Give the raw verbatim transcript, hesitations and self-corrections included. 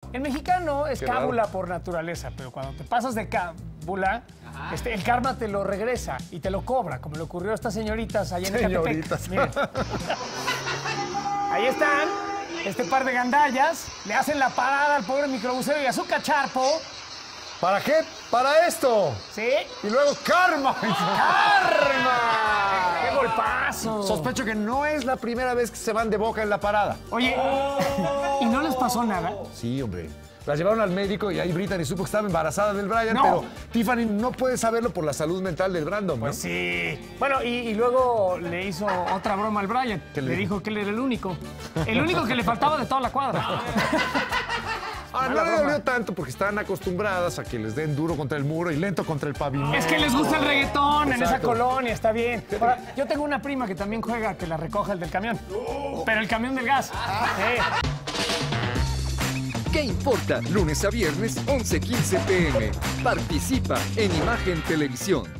El mexicano es Qué cábula raro. por naturaleza, pero cuando te pasas de cábula, este, el karma te lo regresa y te lo cobra, como le ocurrió a estas señoritas allá en Ecatepec. Señoritas. Miren. Ahí están, este par de gandallas, le hacen la parada al pobre microbusero y a su cacharpo. ¿Para qué? Para esto. ¿Sí? Y luego karma. ¡Karma! ¡Qué golpazo! Sospecho que no es la primera vez que se van de boca en la parada. Oye, ¿y no les pasó nada? Sí, hombre. Las llevaron al médico y ahí Brittany supo que estaba embarazada del Brian, No. pero Tiffany no puede saberlo por la salud mental del Brandon, ¿no? Pues sí. Bueno, y, y luego le hizo otra broma al Brian. ¿Qué le Le dijo? dijo que él era el único. El único que le faltaba de toda la cuadra. Ahora, no Mala le broma. dolió tanto porque están acostumbradas a que les den duro contra el muro y lento contra el pavimento. Es que les gusta el reggaetón en esa Exacto. colonia, está bien. Ahora, yo tengo una prima que también juega que la recoja el del camión. Pero el camión del gas. Eh. ¿Qué importa? Lunes a viernes, once quince p m Participa en Imagen Televisión.